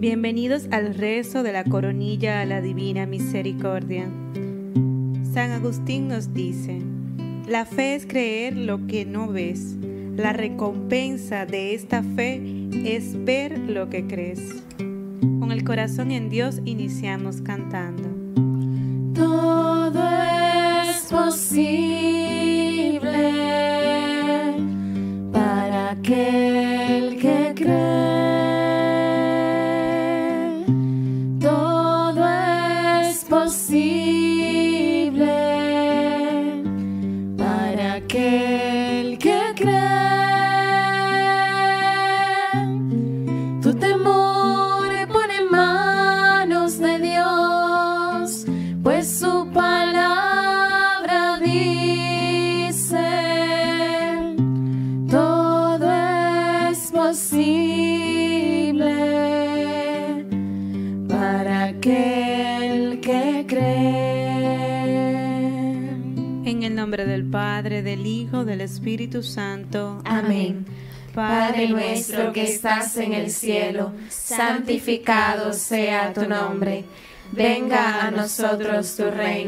Bienvenidos al rezo de la coronilla a la Divina Misericordia. San Agustín nos dice: la fe es creer lo que no ves. La recompensa de esta fe es ver lo que crees. Con el corazón en Dios iniciamos cantando. Todo es posible para aquel que cree. Todo es posible para aquel que cree. Tu temor pone en manos de Dios, pues su palabra dice: todo es posible para aquel que cree. En el nombre del Padre, del Hijo, del Espíritu Santo. Amén. Padre nuestro que estás en el cielo, santificado sea tu nombre. Venga a nosotros tu reino.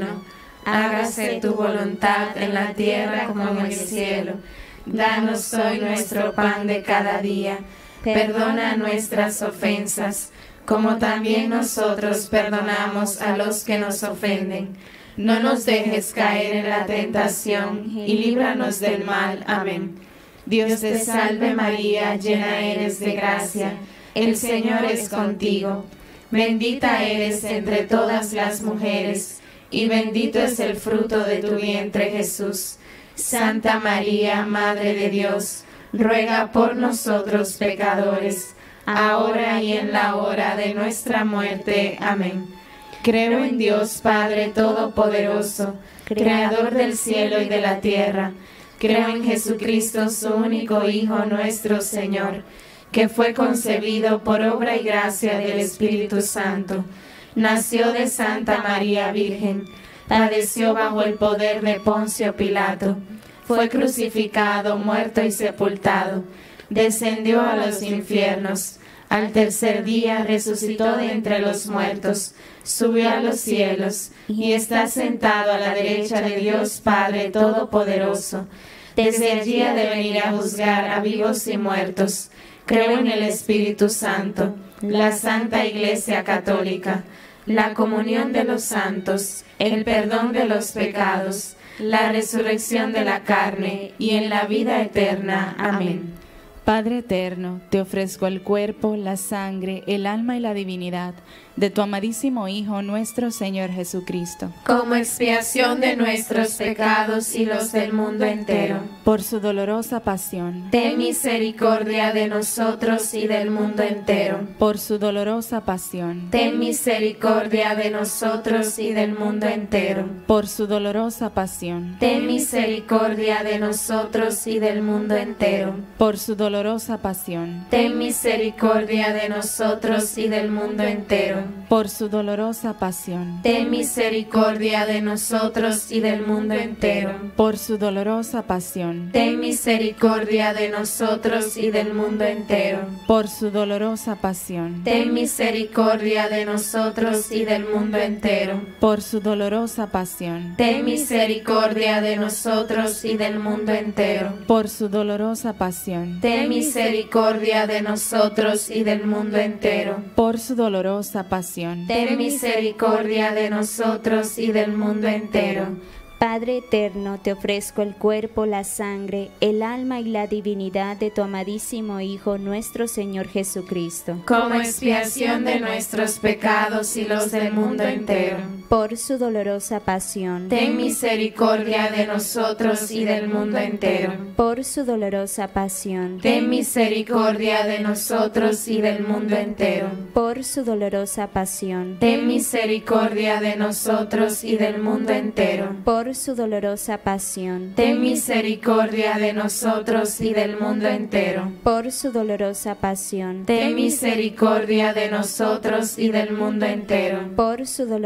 Hágase tu voluntad en la tierra como en el cielo. Danos hoy nuestro pan de cada día. Perdona nuestras ofensas, como también nosotros perdonamos a los que nos ofenden. No nos dejes caer en la tentación y líbranos del mal. Amén. Dios te salve María, llena eres de gracia, el Señor es contigo. Bendita eres entre todas las mujeres, y bendito es el fruto de tu vientre, Jesús. Santa María, Madre de Dios, ruega por nosotros pecadores, ahora y en la hora de nuestra muerte. Amén. Creo en Dios Padre Todopoderoso, Creador del cielo y de la tierra. Creo en Jesucristo, su único Hijo, nuestro Señor, que fue concebido por obra y gracia del Espíritu Santo. Nació de Santa María Virgen, padeció bajo el poder de Poncio Pilato, fue crucificado, muerto y sepultado, descendió a los infiernos, al tercer día resucitó de entre los muertos, subió a los cielos y está sentado a la derecha de Dios Padre Todopoderoso. Desde allí ha de venir a juzgar a vivos y muertos. Creo en el Espíritu Santo, la Santa Iglesia Católica, la comunión de los santos, el perdón de los pecados, la resurrección de la carne y en la vida eterna. Amén. Padre eterno, te ofrezco el cuerpo, la sangre, el alma y la divinidad de tu amadísimo Hijo, nuestro Señor Jesucristo, como expiación de nuestros pecados y los del mundo entero. por su dolorosa pasión, Ten misericordia de nosotros y del mundo entero. por su dolorosa pasión, Ten misericordia de nosotros y del mundo entero. por su dolorosa pasión, Ten misericordia de nosotros y del mundo entero. por su dolorosa pasión, Ten misericordia de nosotros y del mundo entero. por su dolorosa pasión, Ten misericordia de nosotros y del mundo entero. por su dolorosa pasión, Ten misericordia de nosotros y del mundo entero. por su dolorosa pasión, Ten misericordia de nosotros y del mundo entero. por su dolorosa pasión, Ten misericordia de nosotros y del mundo entero. por su dolorosa pasión, Ten misericordia de nosotros y del mundo entero. por su dolorosa pasión, Ten misericordia de nosotros y del mundo entero. Padre eterno, te ofrezco el cuerpo, la sangre, el alma y la divinidad de tu amadísimo Hijo, nuestro Señor Jesucristo, como expiación de nuestros pecados y los del mundo entero. por su dolorosa pasión, Ten misericordia de nosotros y del mundo entero. por su dolorosa pasión, Ten misericordia de nosotros y del mundo entero. por su dolorosa pasión, Ten misericordia de nosotros y del mundo entero. por su dolorosa pasión, Ten misericordia de nosotros y del mundo entero. por su dolorosa pasión, Ten misericordia de nosotros y del mundo entero. por su dolorosa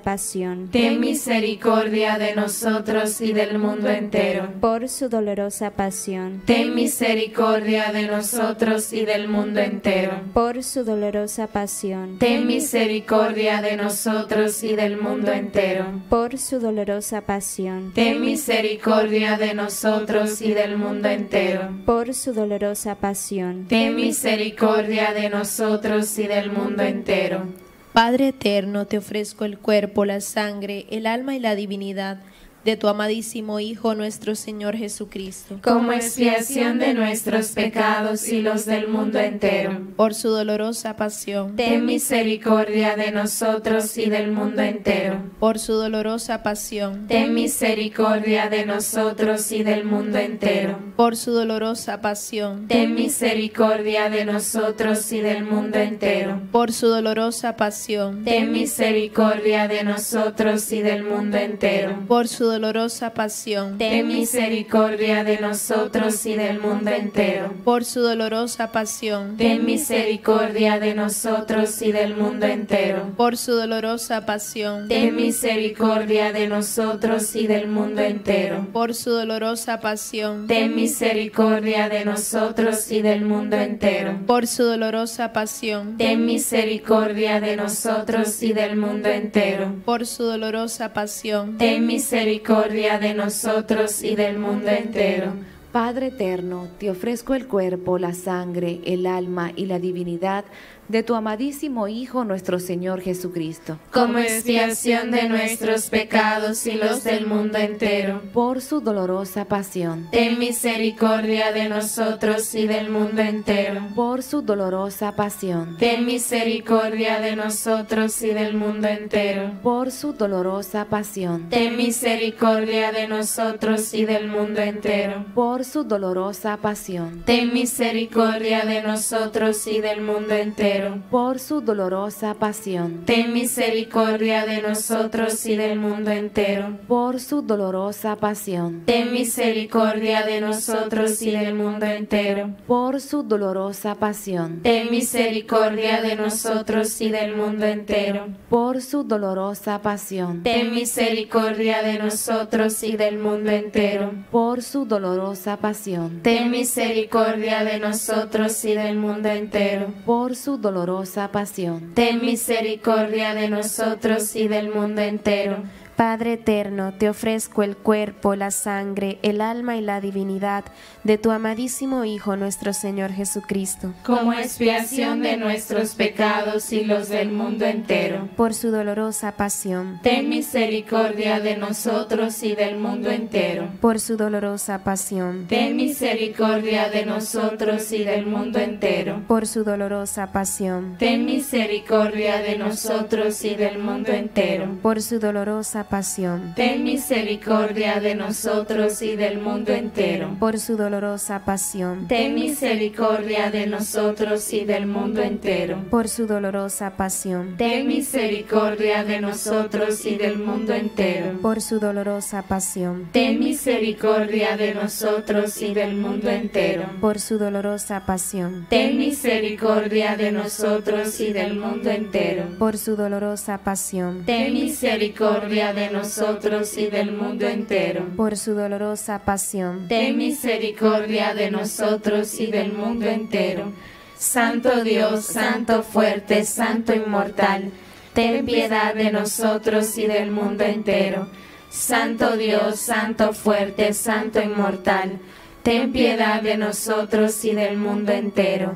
pasión. Ten misericordia de nosotros y del mundo entero. Por su dolorosa pasión. Ten misericordia de nosotros y del mundo entero. Por su dolorosa pasión. Ten misericordia de nosotros y del mundo entero. Por su dolorosa pasión. Ten misericordia de nosotros y del mundo entero. Por su dolorosa pasión. Ten misericordia de nosotros y del mundo entero. Padre eterno, te ofrezco el cuerpo, la sangre, el alma y la divinidad de tu amadísimo Hijo, nuestro Señor Jesucristo, como expiación de nuestros pecados y los del mundo entero. por su dolorosa pasión, Ten misericordia de nosotros y del mundo entero. por su dolorosa pasión, Ten misericordia de nosotros y del mundo entero. por su dolorosa pasión, Ten misericordia de nosotros y del mundo entero. por su dolorosa pasión, Ten misericordia de nosotros y del mundo entero. por su dolorosa pasión, Ten misericordia de nosotros y del mundo entero. por su dolorosa pasión, Ten misericordia de nosotros y del mundo entero. por su dolorosa pasión, Ten misericordia de nosotros y del mundo entero. por su dolorosa pasión, Ten misericordia de nosotros y del mundo entero. por su dolorosa pasión, Ten misericordia de nosotros y del mundo entero. por su dolorosa pasión, Ten misericordia de nosotros y del mundo entero. Padre eterno, te ofrezco el cuerpo, la sangre, el alma y la divinidad de tu amadísimo Hijo, nuestro Señor Jesucristo, como expiación de nuestros pecados y los del mundo entero. por su dolorosa pasión, Ten misericordia de nosotros y del mundo entero. por su dolorosa pasión, Ten misericordia de nosotros y del mundo entero. por su dolorosa pasión, Ten misericordia de nosotros y del mundo entero. por su dolorosa pasión, Ten misericordia de nosotros y del mundo entero. por su dolorosa pasión, Ten misericordia de nosotros y del mundo entero. por su dolorosa pasión, Ten misericordia de nosotros y del mundo entero. por su dolorosa pasión, Ten misericordia de nosotros y del mundo entero. por su dolorosa pasión, Ten misericordia de nosotros y del mundo entero. por su dolorosa pasión, Ten misericordia de nosotros y del mundo entero. por su dolorosa pasión. Ten misericordia de nosotros y del mundo entero. Padre eterno, te ofrezco el cuerpo, la sangre, el alma y la divinidad de tu amadísimo Hijo, nuestro Señor Jesucristo, como expiación de nuestros pecados y los del mundo entero. por su dolorosa pasión, Ten misericordia de nosotros y del mundo entero. por su dolorosa pasión, Ten misericordia de nosotros y del mundo entero. por su dolorosa pasión, Ten misericordia de nosotros y del mundo entero. por su dolorosa pasión, Ten misericordia de nosotros y del mundo entero. por su dolorosa pasión, Ten misericordia de nosotros y del mundo entero. por su dolorosa pasión, Ten misericordia de nosotros y del mundo entero. por su dolorosa pasión, Ten misericordia de nosotros y del mundo entero. por su dolorosa pasión, Ten misericordia de nosotros y del mundo entero. por su dolorosa pasión, Ten misericordia de nosotros y del mundo entero. por su dolorosa pasión, Ten misericordia de nosotros y del mundo entero. Santo Dios, Santo fuerte, Santo inmortal, ten piedad de nosotros y del mundo entero. Santo Dios, Santo fuerte, Santo inmortal, ten piedad de nosotros y del mundo entero.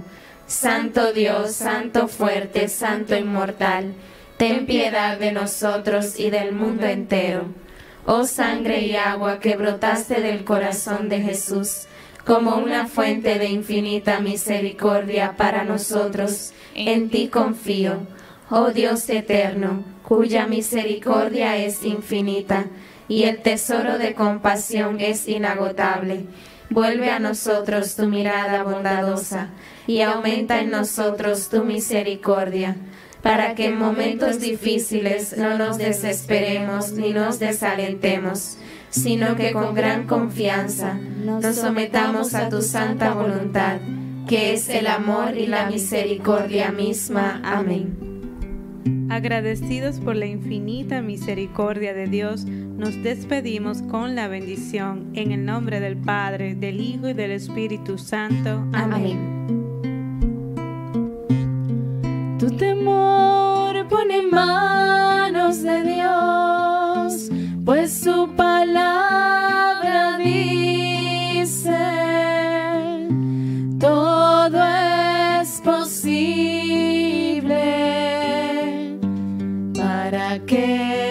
Santo Dios, Santo fuerte, Santo inmortal, ten piedad de nosotros y del mundo entero. Oh sangre y agua que brotaste del corazón de Jesús, como una fuente de infinita misericordia para nosotros, en ti confío. Oh Dios eterno, cuya misericordia es infinita y el tesoro de compasión es inagotable, vuelve a nosotros tu mirada bondadosa y aumenta en nosotros tu misericordia, para que en momentos difíciles no nos desesperemos ni nos desalentemos, sino que con gran confianza nos sometamos a tu santa voluntad, que es el amor y la misericordia misma. Amén. Agradecidos por la infinita misericordia de Dios, nos despedimos con la bendición en el nombre del Padre, del Hijo y del Espíritu Santo. Amén. Tu temor pone en manos de Dios, pues su palabra dice, todo es posible para que